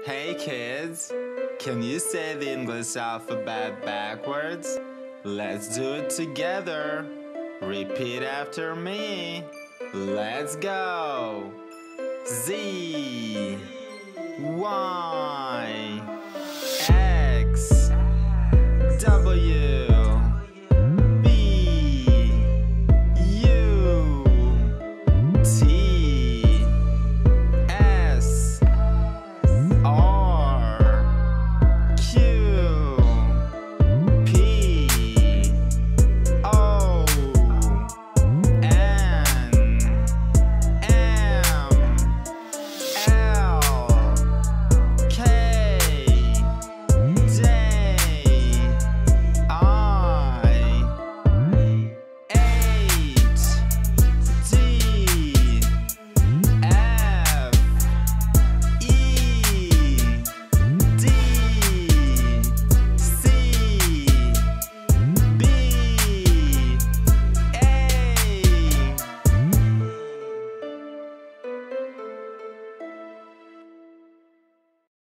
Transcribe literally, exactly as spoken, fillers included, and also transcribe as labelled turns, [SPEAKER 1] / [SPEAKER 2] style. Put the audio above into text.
[SPEAKER 1] Hey kids, can you say the English alphabet backwards? Let's do it together. Repeat after me. Let's go. Z. One.